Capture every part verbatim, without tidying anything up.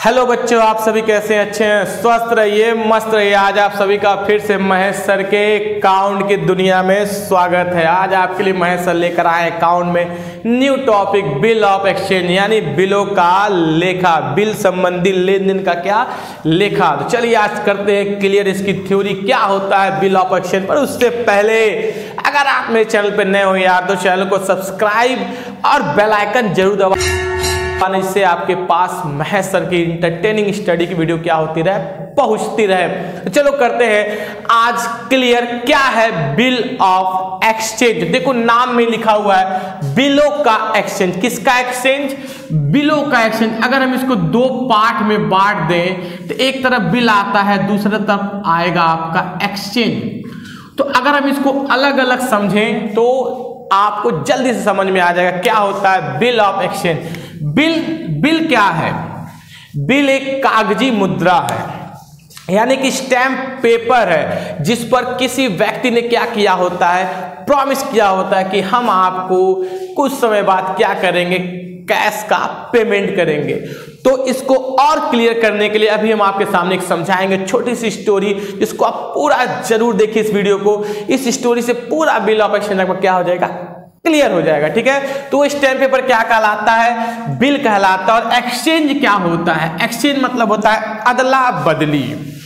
Hello बच्चों, आप सभी कैसे हैं? अच्छे हैं? स्वस्थ रहिए, मस्त रहिए। आज आप सभी का फिर से महेश सर के अकाउंट की दुनिया में स्वागत है। आज आपके लिए महेश सर लेकर आए अकाउंट में new topic, bill of exchange, यानी बिलों का लेखा, बिल संबंधी लेन देन का क्या लेखा। तो चलिए आज करते हैं क्लियर इसकी थ्योरी क्या होता है बिल ऑफ एक्सचेंज। पर उससे पहले अगर आप मेरे चैनल पर नए हो यार तो चैनल को सब्सक्राइब और बेल आइकन जरूर दबा, इससे आपके पास महेश सर की इंटरटेनिंग स्टडी की वीडियो क्या होती रहे, पहुंचती रहे। तो चलो करते हैं आज क्लियर क्या है बिल ऑफ एक्सचेंज। देखो नाम में लिखा हुआ है बिलों का एक्सचेंज। किसका एक्सचेंज? बिलों का एक्सचेंज। अगर हम इसको दो पार्ट में बांट दें तो एक तरफ बिल आता है, दूसरी तरफ आएगा आपका एक्सचेंज। तो अगर हम इसको अलग अलग समझें तो आपको जल्दी से समझ में आ जाएगा क्या होता है bill of exchange. Bill bill क्या है? बिल एक कागजी मुद्रा है, यानी कि स्टैम्प पेपर है जिस पर किसी व्यक्ति ने क्या किया होता है, प्रॉमिस किया होता है कि हम आपको कुछ समय बाद क्या करेंगे, कैश का पेमेंट करेंगे। तो इसको और क्लियर करने के लिए अभी हम आपके सामने एक समझाएंगे छोटी सी स्टोरी, जिसको आप पूरा जरूर देखिए इस वीडियो को। इस स्टोरी से पूरा बिल ऑफ एक्सचेंज आपको क्या हो जाएगा, क्लियर हो जाएगा। ठीक है, तो स्टैम्प पेपर क्या कहलाता है? बिल कहलाता है। और एक्सचेंज क्या होता है? एक्सचेंज मतलब होता है अदला बदली।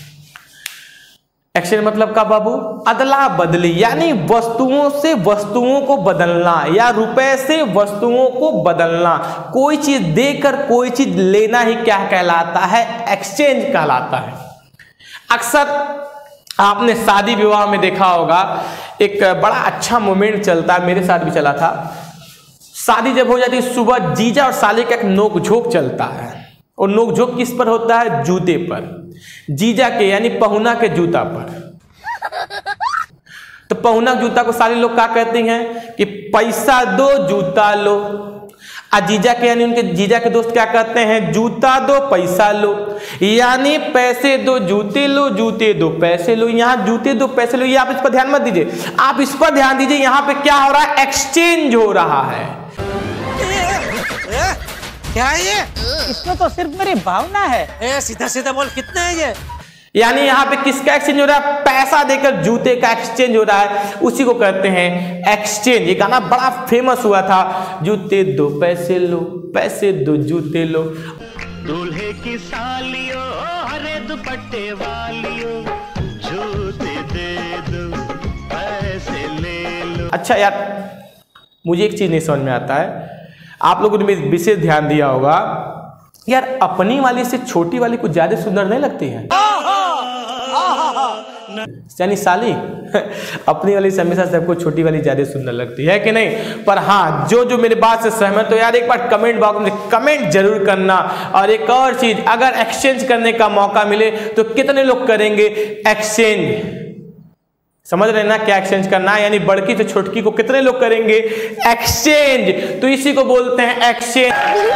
एक्सचेंज मतलब का बाबू? अदला बदली, यानी वस्तुओं से वस्तुओं को बदलना या रुपए से वस्तुओं को बदलना। कोई चीज देकर कोई चीज लेना ही क्या कहलाता है? एक्सचेंज कहलाता है। अक्सर आपने शादी विवाह में देखा होगा, एक बड़ा अच्छा मोमेंट चलता है, मेरे साथ भी चला था। शादी जब हो जाती है, सुबह जीजा और साले का एक नोकझोंक चलता है। और नोकझोंक किस पर होता है? जूते पर। जीजा के यानी पहुना के जूता पर। तो पहुना जूता को सारे लोग क्या कहते हैं कि पैसा दो जूता लो। आ जीजा के यानी उनके जीजा के दोस्त क्या कहते हैं? जूता दो पैसा लो, यानी पैसे दो जूते लो, जूते दो पैसे लो। यहाँ जूते दो पैसे लो, ये आप इस पर ध्यान मत दीजिए, आप इस पर ध्यान दीजिए। यहाँ पे क्या हो रहा है? एक्सचेंज हो रहा है। ए, क्या है ये? इसमें तो सिर्फ मेरी भावना है। ए, सीधा सीधा बोल, कितने है ये? यानी यहाँ पे किसका एक्सचेंज हो रहा है? पैसा देकर जूते का एक्सचेंज हो रहा है, उसी को कहते हैं एक्सचेंज। ये गाना बड़ा फेमस हुआ था, जूते दो पैसे लो, पैसे दो जूते लो। दूल्हे की सालियों हरे दुपट्टे वालियों, जूते दे दो पैसे ले लो। अच्छा यार, मुझे एक चीज नहीं समझ में आता है, आप लोगों ने विशेष ध्यान दिया होगा यार, अपनी वाली से छोटी वाली कुछ ज्यादा सुंदर नहीं लगती है? यानी साली अपनी वाली से हमेशा सबको छोटी वाली ज्यादा सुंदर लगती है कि नहीं? पर हाँ, जो जो मेरी बात से सहमत हो यार एक बार कमेंट बॉक्स में कमेंट जरूर करना। और एक और चीज, अगर एक्सचेंज करने का मौका मिले तो कितने लोग करेंगे एक्सचेंज? समझ रहे ना क्या एक्सचेंज करना है? यानी बड़की से छोटकी को कितने लोग करेंगे एक्सचेंज? तो इसी को बोलते हैं एक्सचेंज।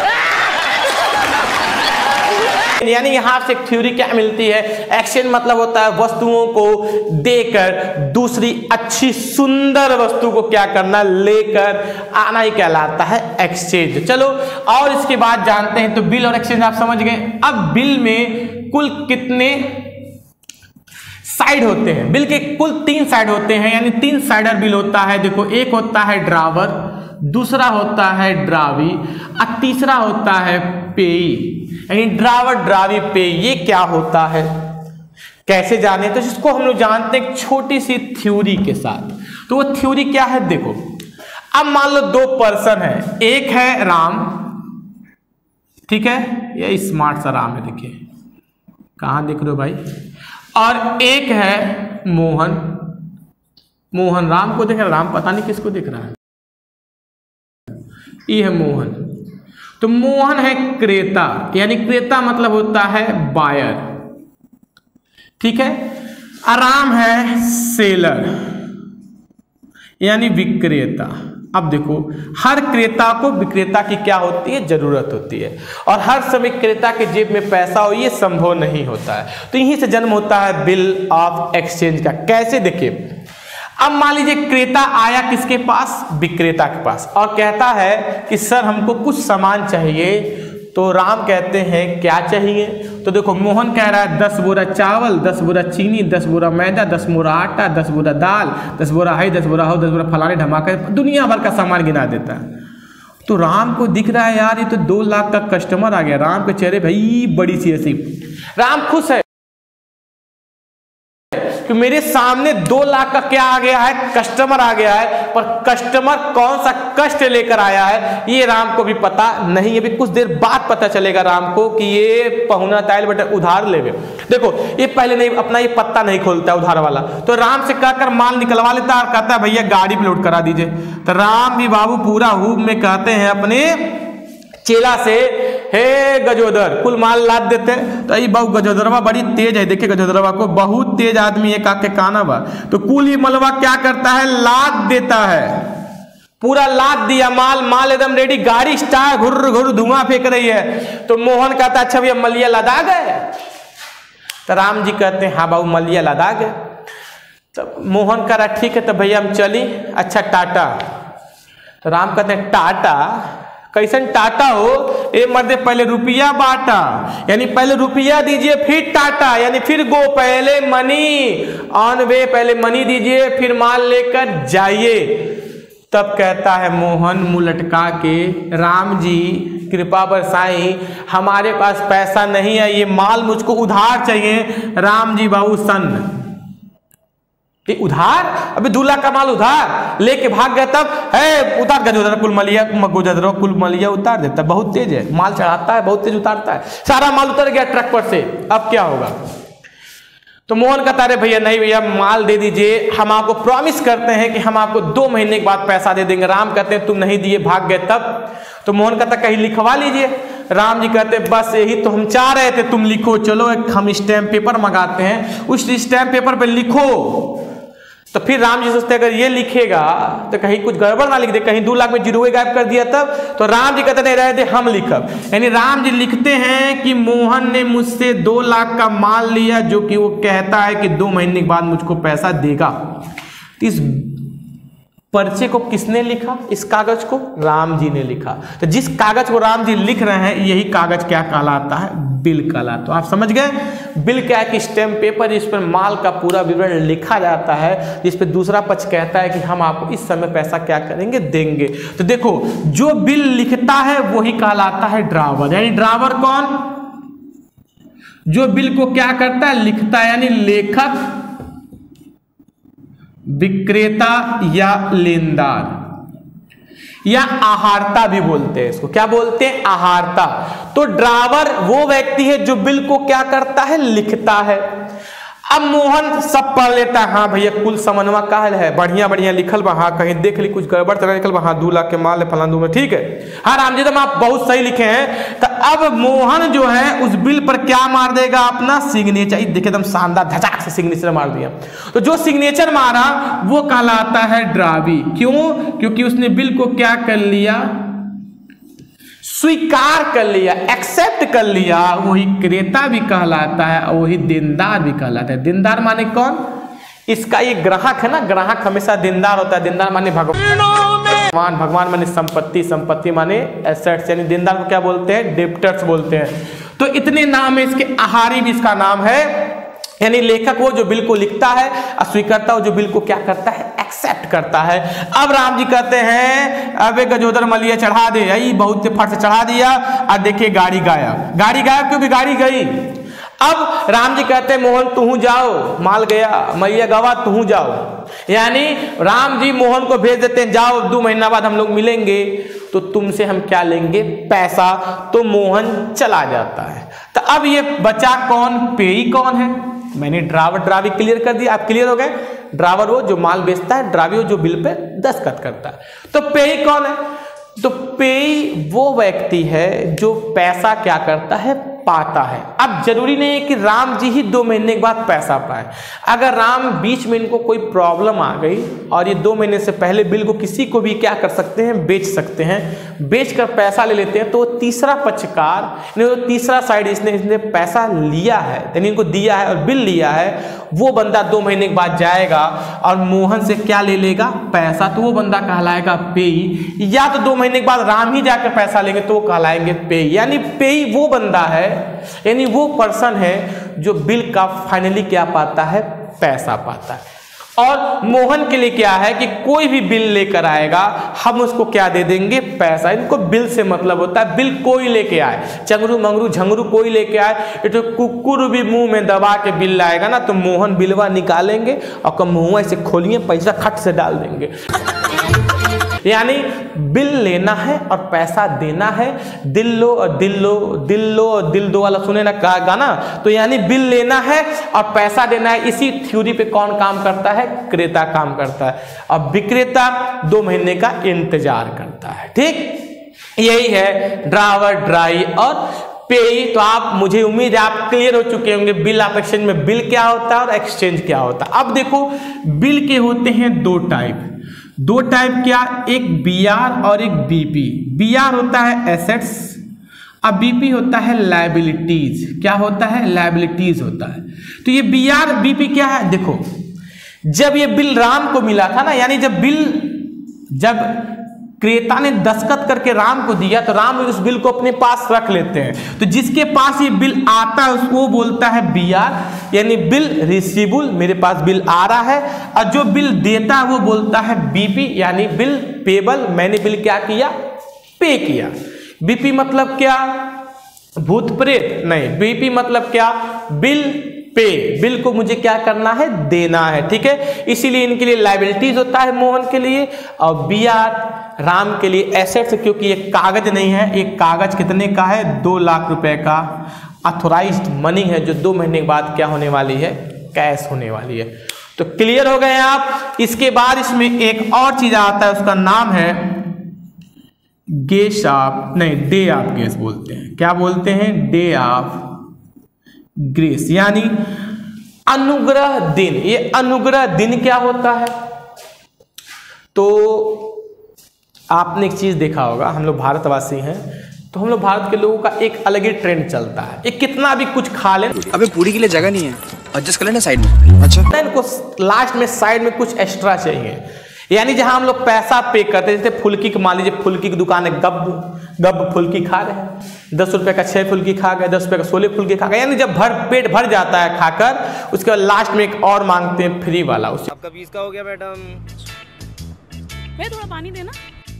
यानी यहां से थ्योरी क्या मिलती है? एक्सचेंज मतलब होता है वस्तुओं को देकर दूसरी अच्छी सुंदर वस्तु को क्या करना, लेकर आना ही कहलाता है एक्सचेंज। चलो और इसके बाद जानते हैं। तो बिल और एक्सचेंज आप समझ गए। अब बिल में कुल कितने साइड होते हैं? बिल के कुल तीन साइड होते हैं, यानी तीन साइडर बिल होता है। देखो, एक होता है ड्रावर, दूसरा होता है ड्रावी और तीसरा होता है पेई। यानी ड्रावर ड्रावी पेई, ये क्या होता है, कैसे जाने? तो जिसको हम लोग जानते हैं छोटी सी थ्योरी के साथ। तो वो थ्योरी क्या है? देखो, अब मान लो दो पर्सन है, एक है राम, ठीक है, ये स्मार्ट सा राम है, देखिए कहां देख रहे हो भाई, और एक है मोहन। मोहन राम को देख रहा है, राम पता नहीं किसको देख रहा है, ये है मोहन। तो मोहन है क्रेता, यानी क्रेता मतलब होता है बायर, ठीक है। राम है सेलर, यानी विक्रेता। अब देखो, हर क्रेता को विक्रेता की क्या होती है, जरूरत होती है। और हर समय क्रेता के जेब में पैसा हो ये संभव नहीं होता है। तो यहीं से जन्म होता है बिल ऑफ एक्सचेंज का। कैसे? देखिए, अब मान लीजिए क्रेता आया किसके पास, विक्रेता के पास, और कहता है कि सर हमको कुछ सामान चाहिए, तो राम कहते हैं क्या चाहिए? तो देखो मोहन कह रहा है दस बोरा चावल, दस बोरा चीनी, दस बोरा मैदा, दस बोरा आटा, दस बोरा दाल, दस बोरा हई, दस बोरा हो, दस बोरा फलाने ढमाके, दुनिया भर का सामान गिना देता है। तो राम को दिख रहा है यार ये तो दो लाख का कस्टमर आ गया। राम के चेहरे भाई बड़ी सी ऐसी, राम खुश है कि मेरे सामने दो लाख का क्या आ गया है, कस्टमर आ गया है। पर कस्टमर कौन सा कष्ट लेकर आया है ये राम को भी पता नहीं है। भी कुछ देर बाद पता चलेगा राम को कि ये पहुना तायल बेटा उधार ले गए। देखो ये पहले नहीं अपना ये पत्ता नहीं खोलता उधार वाला, तो राम से कहकर माल निकलवा लेता और कहता है भैया गाड़ी पे लोड करा दीजिए। तो राम भी बाबू पूरा हुब में कहते हैं अपने चेला से, हे गजोदर कुल माल लाद देते। तो ये बहु गजोदरवा बड़ी तेज है, देखिए गजोदरवा को बहुत तेज आदमी है, काके काना बा। तो कुल ही मलवा क्या करता है, लाद देता है, पूरा लाद दिया माल, माल एकदम रेडी, गाड़ी स्टार्ट, घुर घुर धुआं फेंक रही है। तो मोहन कहता अच्छा भैया मलिया लदा गए? तो राम जी कहते हैं हाँ बाबू मलिया लदा गए। तो मोहन कह रहा ठीक है तो भैया हम चली, अच्छा टाटा। तो राम कहते हैं टाटा कैसन टाटा हो, ए मर्दे पहले रुपया बांटा, यानी पहले रुपया दीजिए फिर टाटा, यानी फिर गो, पहले मनी ऑन वे, पहले मनी दीजिए फिर माल लेकर जाइए। तब कहता है मोहन मुंह लटका के, राम जी कृपा बरसाई, हमारे पास पैसा नहीं है, ये माल मुझको उधार चाहिए। राम जी बाबू सन्न उधार, अबे दो लाख का माल उधार लेके भाग गया। तब है उतार गजोदर कुलमलिया गुजर कुलमलिया उतार देता, बहुत तेज है, माल चढ़ाता है बहुत तेज उतारता है, सारा माल उतर गया ट्रक पर से। अब क्या होगा? तो मोहन कहता है भैया नहीं भैया माल दे दीजिए, हम आपको प्रॉमिस करते हैं कि हम आपको दो महीने के बाद पैसा दे देंगे। राम कहते हैं तुम नहीं दिए भाग गए। तब तो मोहन कहता कहीं लिखवा लीजिए। राम जी कहते बस यही तो हम चाह रहे थे, तुम लिखो, चलो एक हम स्टैम्प पेपर मंगाते हैं, उस स्टैम्प पेपर पे लिखो। तो फिर राम जी सोचते अगर ये लिखेगा तो कहीं कुछ गड़बड़ ना लिख दे, कहीं दो लाख में जीरो गायब कर दिया। तब तो राम जी कहते नहीं रहे दे हम लिखब, यानी राम जी लिखते हैं कि मोहन ने मुझसे दो लाख का माल लिया जो कि वो कहता है कि दो महीने के बाद मुझको पैसा देगा। इस पर्चे को किसने लिखा, इस कागज को? राम जी ने लिखा। तो जिस कागज को राम जी लिख रहे हैं यही कागज क्या कहलाता है, बिल कहलाता। तो आप समझ गए बिल क्या है कि स्टैम्प पेपर जिस पर माल का पूरा विवरण लिखा जाता है, जिस पर दूसरा पक्ष कहता है कि हम आपको इस समय पैसा क्या करेंगे, देंगे। तो देखो जो बिल लिखता है वही कहलाता है ड्रावर। यानी ड्रावर कौन? जो बिल को क्या करता है, लिखता है, यानी लेखक, विक्रेता या लेनदार या आहारता भी बोलते हैं इसको। क्या बोलते हैं? आहारता। तो ड्रावर वो व्यक्ति है जो बिल को क्या करता है, लिखता है। अब मोहन सब पढ़ लेता है, हाँ भैया कुल समन्वय का है, बढ़िया बढ़िया लिखल बा, हाँ कहीं देख ली कुछ गड़बड़ तरह लिखल बा, हाँ दो लाख के माल है फलान दो में, ठीक है हाँ राम जी तो आप बहुत सही लिखे हैं। तो अब मोहन जो है उस बिल पर क्या मार देगा, अपना सिग्नेचर। देखिए एकदम शानदार धचाक से सिग्नेचर मार दिया। तो जो सिग्नेचर मारा वो कहलाता है ड्रावी। क्यों? क्योंकि उसने बिल को क्या कर लिया, स्वीकार कर लिया, एक्सेप्ट कर लिया। वही क्रेता भी कहलाता है और वही देनदार भी कहलाता है। देनदार माने कौन? इसका ये ग्राहक है ना, ग्राहक हमेशा देनदार होता है। देनदार माने भगवान, भगवान माने संपत्ति, संपत्ति माने एसेट्स, यानी देनदार को क्या बोलते हैं, डेब्टर्स बोलते हैं। तो इतने नाम है इसके। आहारी भी इसका नाम है, यानी लेखक वो जो बिल को लिखता है, स्वीकर्ता वो जो बिल को क्या करता है, एक्सेप्ट करता है। अब राम जी कहते हैं अबे गजोदर मलिया चढ़ा दे, यही बहुत फट से चढ़ा दिया और देखिए गाड़ी गायब। गाड़ी गायब क्योंकि गाड़ी गई। अब राम जी कहते हैं मोहन तू जाओ, माल गया, मैया गवा तू जाओ। यानी राम जी मोहन को भेज देते हैं, जाओ दो महीना बाद हम लोग मिलेंगे तो तुमसे हम क्या लेंगे, पैसा। तो मोहन चला जाता है। तो अब ये बचा कौन, पेई कौन है? मैंने ड्रावर ड्रावी क्लियर कर दिया, आप क्लियर हो गए। ड्रावर वो जो माल बेचता है, ड्रावी वो जो बिल पे दस्तखत करता है। तो पेई कौन है? तो पेई वो व्यक्ति है जो पैसा क्या करता है, पाता है। अब जरूरी नहीं है कि राम जी ही दो महीने के बाद पैसा पाए। अगर राम बीच में इनको कोई प्रॉब्लम आ गई और ये दो महीने से पहले बिल को किसी को भी क्या कर सकते हैं, बेच सकते हैं, बेच कर पैसा ले लेते हैं, तो तीसरा पक्षकार तो तीसरा साइड इसने इसने पैसा लिया है, यानी इनको दिया है और बिल लिया है, वो बंदा दो महीने के बाद जाएगा और मोहन से क्या ले लेगा, पैसा, तो वो बंदा कहलाएगा पेई। या तो दो महीने के बाद राम ही जाकर पैसा लेंगे तो वो कहलाएंगे पेई। यानी पेई वो बंदा है, यानी वो पर्सन है जो बिल का फाइनली क्या पाता है, पैसा पाता है। और मोहन के लिए क्या है कि कोई भी बिल लेकर आएगा हम उसको क्या दे देंगे, पैसा। इनको बिल से मतलब होता है, बिल कोई लेके आए, चंगरू मंगरू झंगरू कोई लेके आए, ये तो कुकुर भी मुंह में दबा के बिल लाएगा ना, तो मोहन बिलवा निकालेंगे और कम मुंह से खोलिए पैसा खट से डाल देंगे। यानी बिल लेना है और पैसा देना है। दिल लो और दिल लो, दिल लो और दिल दो वाला सुने ना गाना, तो यानी बिल लेना है और पैसा देना है। इसी थ्योरी पे कौन काम करता है, क्रेता काम करता है, और विक्रेता दो महीने का इंतजार करता है। ठीक, यही है ड्रावर, ड्राई और पेई। तो आप, मुझे उम्मीद है आप क्लियर हो चुके होंगे बिल ऑफ एक्सचेंज में बिल क्या होता है और एक्सचेंज क्या होता है। अब देखो, बिल के होते हैं दो टाइप, दो टाइप क्या, एक बी आर और एक बी पी। बी आर होता है एसेट्स और बी पी होता है लायबिलिटीज। क्या होता है, लायबिलिटीज होता है। तो ये बी आर बी पी क्या है, देखो जब ये बिल राम को मिला था ना, यानी जब बिल, जब क्रेता ने दस्तखत करके राम को दिया तो राम उस बिल को अपने पास रख लेते हैं। तो जिसके पास ये बिल आता है उसको बोलता है बी आर, यानी बिल रिसीवेबल, मेरे पास बिल आ रहा है। और जो बिल देता है वो बोलता है बीपी, यानी बिल पेबल, मैंने बिल क्या किया, पे किया। बीपी मतलब क्या, भूत प्रेत नहीं, बीपी मतलब क्या, बिल पे, बिल को मुझे क्या करना है, देना है। ठीक है, इसीलिए इनके लिए लायबिलिटीज होता है मोहन के लिए, और बी आर राम के लिए एसेट्स, क्योंकि ये कागज नहीं है, एक कागज कितने का है, दो लाख रुपए का ऑथोराइज्ड मनी है, जो दो महीने के बाद क्या होने वाली है, कैश होने वाली है। तो क्लियर हो गए आप। इसके बाद इसमें एक और चीज आता है, उसका नाम है गेस ऑफ, नहीं डे ऑफ गेस बोलते हैं। क्या बोलते हैं, डे ऑफ ग्रेस, यानी अनुग्रह दिन। ये अनुग्रह दिन क्या होता है, तो आपने एक चीज देखा होगा, हम लोग भारतवासी हैं तो हम लोग भारत के लोगों का एक अलग ही ट्रेंड चलता है, एक कितना भी कुछ खा लें, अबे पूरी के लिए जगह नहीं है, एडजस्ट कर लेना साइड में। अच्छा, इनको लास्ट में साइड में कुछ एक्स्ट्रा चाहिए। यानी जहां हम लोग पैसा पे करते हैं, जैसे फुल्की की, मान लीजिए फुल्की की दुकान है, गब गब फुल्की खा रहे हैं, दस रुपए का छह फुल्की खा गए, दस रुपए का सोलह फुल्की खा गए, यानी जब भर पेट भर जाता है खाकर, उसके बाद लास्ट में एक और मांगते हैं फ्री वाला। उससे आपका बीस का हो गया मैडम, मैं थोड़ा पानी देना।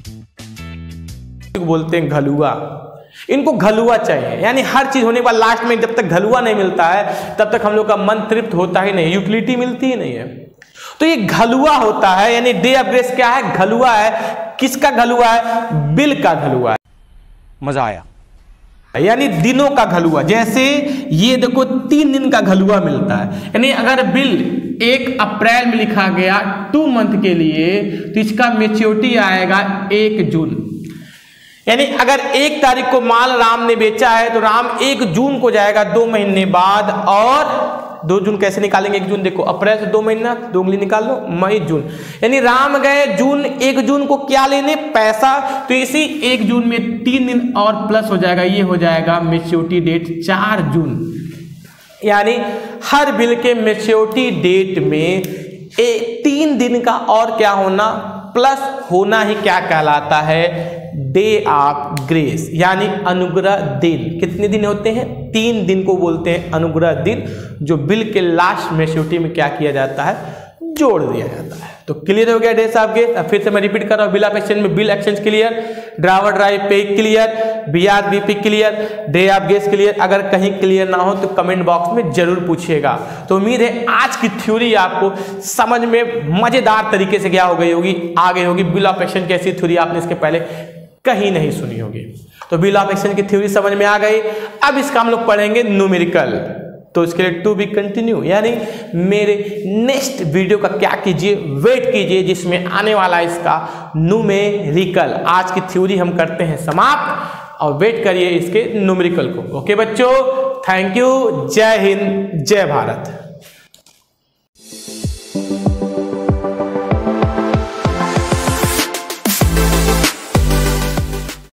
बोलते हैं घलुआ, इनको घलुआ चाहिए, यानी हर चीज होने के बाद लास्ट में जब तक घलुआ नहीं मिलता है तब तक हम लोग का मन तृप्त होता ही नहीं, यूटिलिटी मिलती ही नहीं है। तो ये घलुआ होता है, यानी डे ऑफ ग्रेस क्या है, घलुआ है। किसका घलुआ है, बिल का घलुआ है। मजा आया, यानी दिनों का घलुआ। जैसे ये देखो तीन दिन का घलुआ मिलता है, यानी अगर बिल एक अप्रैल में लिखा गया टू मंथ के लिए तो इसका मेच्योरिटी आएगा एक जून। यानी अगर एक तारीख को माल राम ने बेचा है तो राम एक जून को जाएगा दो महीने बाद, और दो जून कैसे निकालेंगे, एक जून देखो, अप्रैल से दो महीना, दो उंगली निकाल लो, मई जून, यानी राम गए जून, एक जून को क्या लेने, पैसा। तो इसी एक जून में तीन दिन और प्लस हो जाएगा, ये हो जाएगा मेच्योरिटी डेट चार जून। यानी हर बिल के मेच्योरिटी डेट में एक तीन दिन का और क्या होना, प्लस होना ही क्या कहलाता है, डे ऑफ ग्रेस, यानी अनुग्रह दिन। कितने दिन होते हैं, तीन दिन को बोलते हैं अनुग्रह दिन, जो बिल के लास्ट मेच्योरिटी में क्या किया जाता है, जोड़ दिया जाता है। तो क्लियर हो गया डेज ऑफ ग्रेस। अब फिर से मैं रिपीट कर रहा हूं, बिल ऑफ एक्सचेंज में bill exchange clear, drawer drawee payee clear, B R B P clear, day of grace clear. अगर कहीं क्लियर ना हो तो कमेंट बॉक्स में जरूर पूछिएगा। तो उम्मीद है आज की थ्योरी आपको समझ में मजेदार तरीके से क्या हो गई होगी, आ गई होगी। बिल ऑफ एक्सचेंज की ऐसी थ्योरी आपने इसके पहले कहीं नहीं सुनी होगी। तो बिल ऑफ एक्सचेंज की थ्योरी समझ में आ गई। अब इसका हम लोग पढ़ेंगे न्यूमेरिकल, तो इसके लिए टू बी कंटिन्यू, यानी मेरे नेक्स्ट वीडियो का क्या कीजिए, वेट कीजिए, जिसमें आने वाला इसका न्यूमेरिकल। आज की थ्योरी हम करते हैं समाप्त। और वेट करिए इसके न्यूमेरिकल को। ओके बच्चों, थैंक यू, जय हिंद, जय भारत।